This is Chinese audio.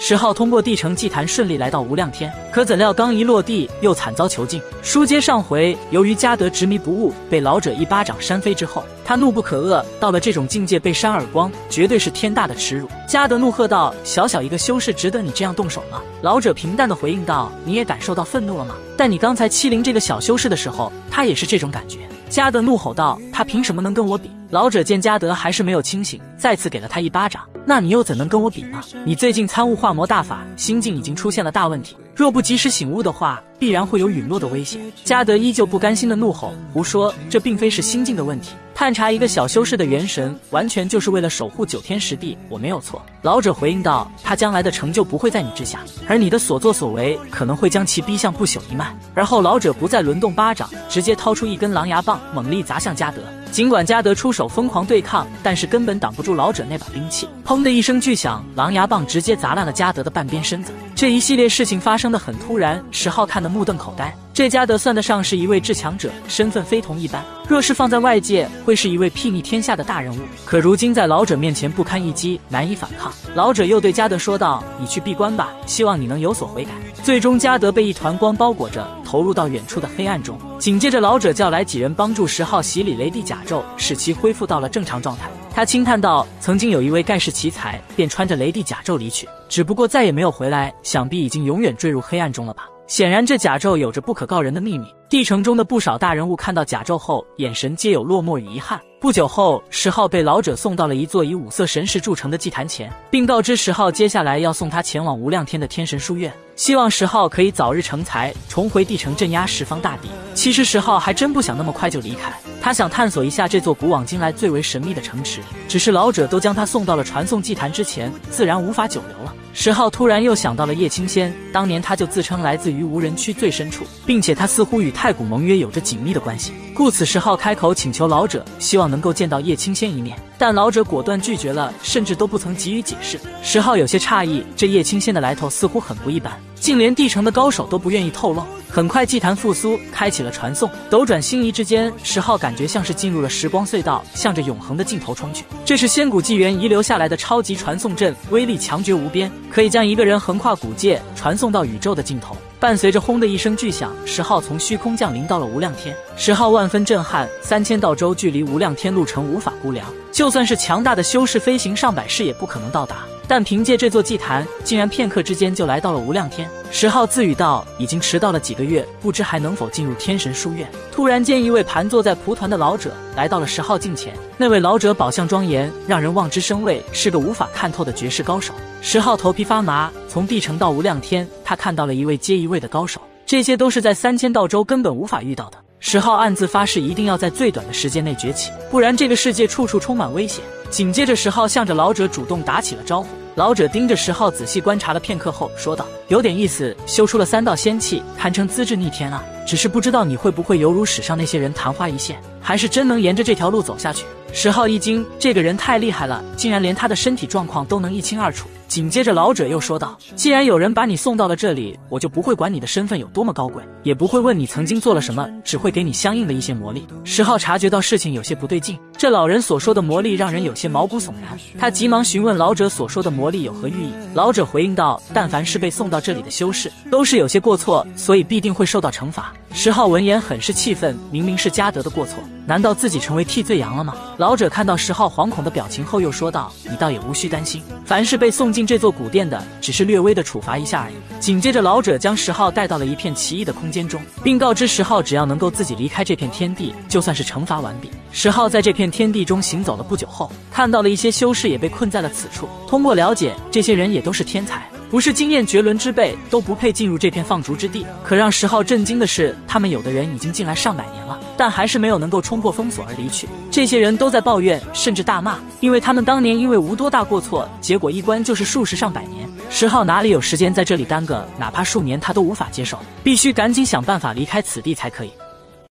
石浩通过地城祭坛顺利来到无量天，可怎料刚一落地，又惨遭囚禁。书接上回，由于嘉德执迷不悟，被老者一巴掌扇飞之后，他怒不可遏，到了这种境界被扇耳光，绝对是天大的耻辱。嘉德怒喝道：“小小一个修士，值得你这样动手吗？”老者平淡的回应道：“你也感受到愤怒了吗？但你刚才欺凌这个小修士的时候，他也是这种感觉。”嘉德怒吼道：“他凭什么能跟我比？”老者见嘉德还是没有清醒，再次给了他一巴掌。那你又怎能跟我比呢？你最近参悟化魔大法，心境已经出现了大问题，若不及时醒悟的话，必然会有陨落的危险。嘉德依旧不甘心的怒吼：“胡说，这并非是心境的问题。探查一个小修士的元神，完全就是为了守护9天10地，我没有错。”老者回应道：“他将来的成就不会在你之下，而你的所作所为可能会将其逼向不朽一脉。”而后老者不再轮动巴掌，直接掏出一根狼牙棒，猛力砸向嘉德。尽管嘉德出手疯狂对抗，但是根本挡不住老者那把兵器。砰的一声巨响，狼牙棒直接砸烂了嘉德的半边身子。这一系列事情发生得很突然，石浩看得目瞪口呆。这嘉德算得上是一位至强者，身份非同一般，若是放在外界，会是一位睥睨天下的大人物。可如今在老者面前不堪一击，难以反抗。老者又对嘉德说道：“你去闭关吧，希望你能有所悔改。”最终嘉德被一团光包裹着，投入到远处的黑暗中。紧接着老者叫来几人帮助石浩洗礼雷地甲胄，使其恢复到了正常状态。他轻叹道：“曾经有一位盖世奇才，便穿着雷地甲胄离去，只不过再也没有回来，想必已经永远坠入黑暗中了吧。”显然这甲胄有着不可告人的秘密。地城中的不少大人物看到甲胄后，眼神皆有落寞与遗憾。不久后，石浩被老者送到了一座以5色神石铸成的祭坛前，并告知石浩接下来要送他前往无量天的天神书院，希望石浩可以早日成才，重回地城镇压十方大敌。其实石浩还真不想那么快就离开，他想探索一下这座古往今来最为神秘的城池，只是老者都将他送到了传送祭坛之前，自然无法久留了。石浩突然又想到了叶青仙，当年他就自称来自于无人区最深处，并且他似乎与太古盟约有着紧密的关系，故此石浩开口请求老者，希望能够见到叶青仙一面，但老者果断拒绝了，甚至都不曾给予解释。石浩有些诧异，这叶青仙的来头似乎很不一般，竟连地城的高手都不愿意透露。很快祭坛复苏，开启了传送。斗转星移之间，石浩感觉像是进入了时光隧道，向着永恒的尽头冲去。这是仙古纪元遗留下来的超级传送阵，威力强绝无边，可以将一个人横跨古界，传送到宇宙的尽头。伴随着轰的一声巨响，石浩从虚空降临到了无量天。石浩万分震撼，3000道州距离无量天路程无法估量，就算是强大的修士飞行上百世也不可能到达。但凭借这座祭坛，竟然片刻之间就来到了无量天。石浩自语道：“已经迟到了几个月，不知还能否进入天神书院。”突然间，一位盘坐在蒲团的老者来到了石浩近前。那位老者宝相庄严，让人望之生畏，是个无法看透的绝世高手。石浩头皮发麻，从地城到无量天，他看到了一位接一位的高手，这些都是在3000道州根本无法遇到的。石浩暗自发誓，一定要在最短的时间内崛起，不然这个世界处处充满危险。紧接着，石浩向着老者主动打起了招呼。老者盯着石浩仔细观察了片刻后说道：“有点意思，修出了3道仙气，堪称资质逆天啊！只是不知道你会不会犹如史上那些人昙花一现，还是真能沿着这条路走下去。”石浩一惊，这个人太厉害了，竟然连他的身体状况都能一清二楚。紧接着老者又说道：“既然有人把你送到了这里，我就不会管你的身份有多么高贵，也不会问你曾经做了什么，只会给你相应的一些魔力。”石浩察觉到事情有些不对劲，这老人所说的魔力让人有些毛骨悚然，他急忙询问老者所说的魔力有何寓意。老者回应道：“但凡是被送到这里的修士，都是有些过错，所以必定会受到惩罚。”石浩闻言很是气愤，明明是嘉德的过错，难道自己成为替罪羊了吗？老者看到石浩惶恐的表情后又说道：“你倒也无需担心，凡是被送进这座古殿的，只是略微的处罚一下而已。”紧接着老者将石浩带到了一片奇异的空间中，并告知石浩只要能够自己离开这片天地，就算是惩罚完毕。石浩在这片天地中行走了不久后，看到了一些修士也被困在了此处。通过了解，这些人也都是天才，不是经验绝伦之辈，都不配进入这片放逐之地。可让石浩震惊的是，他们有的人已经进来上百年了，但还是没有能够冲破封锁而离去。这些人都在抱怨，甚至大骂，因为他们当年因为无多大过错，结果一关就是数十上百年。石浩哪里有时间在这里耽搁，哪怕数年他都无法接受，必须赶紧想办法离开此地才可以。